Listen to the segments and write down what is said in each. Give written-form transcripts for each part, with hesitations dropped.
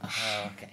Okay.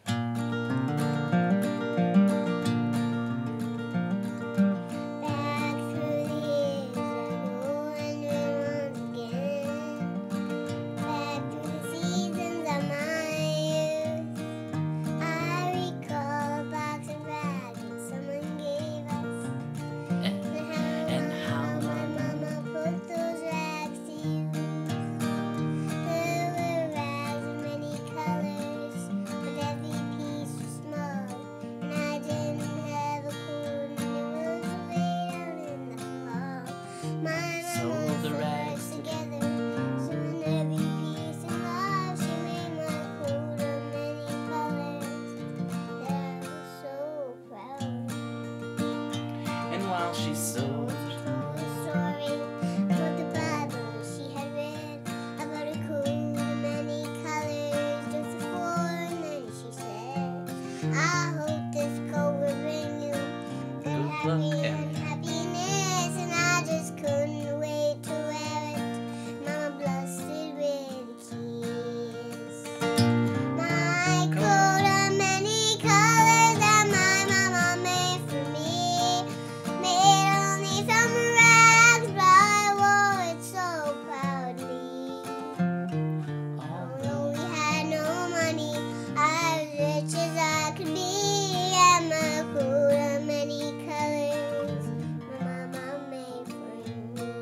Back through the years I go wandering once again. Back through the seasons of my youth. I recall a box of rags that someone gave us. And how my mama put those rags to use. There were rags of many colors, but every piece was small, and I didn't have a clue, and it was way down in the hall. My mama the sewed rags us together, so in every piece of love, she made my coat of many colors that I was so proud of. And while she sewed, Told a story about the Bible she had read, about a coat of many colors just before, and then she said, I hope this coat will bring you good luck and happiness, and I just couldn't wait to wear it. Mama blusted with a kiss. My coat of many colors that my mama made for me, made only from rags, but I wore it so proudly. Although we had no money, I was rich as I could be, and my coat of many colors my mama made for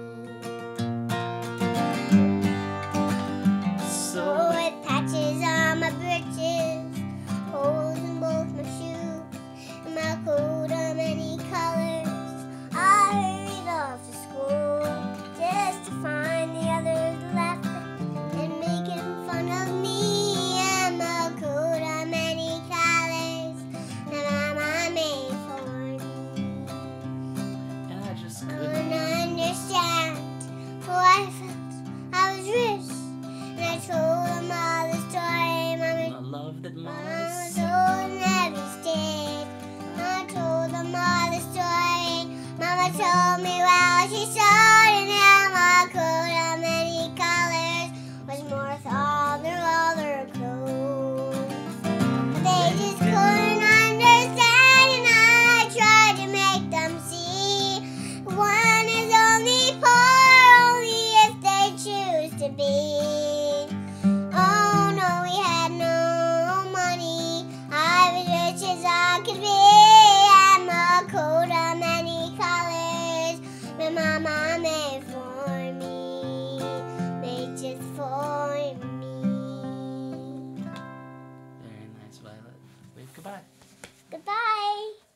me. so With patches on my breeches, holes in both my shoes, and my coat of many colors, I hurried off to school just to find the others laughing and making fun of me, and my coat of many colors that my mama made for me. and I just couldn't. Couldn't understand why I felt I was rich, and I told them all the story. The love that Mama Mama was said. old and every state. I told them all the story. Mama told me while she sewed, and how my coat of many colors was worth all their clothes. But they just couldn't understand, and I tried to make them see. One is only poor, only if they choose to be. Oh no, we had no money. I was rich as I could be, and my coat of many colors my mama made for me, made just for me. Very nice, Violet. Wave goodbye. Goodbye.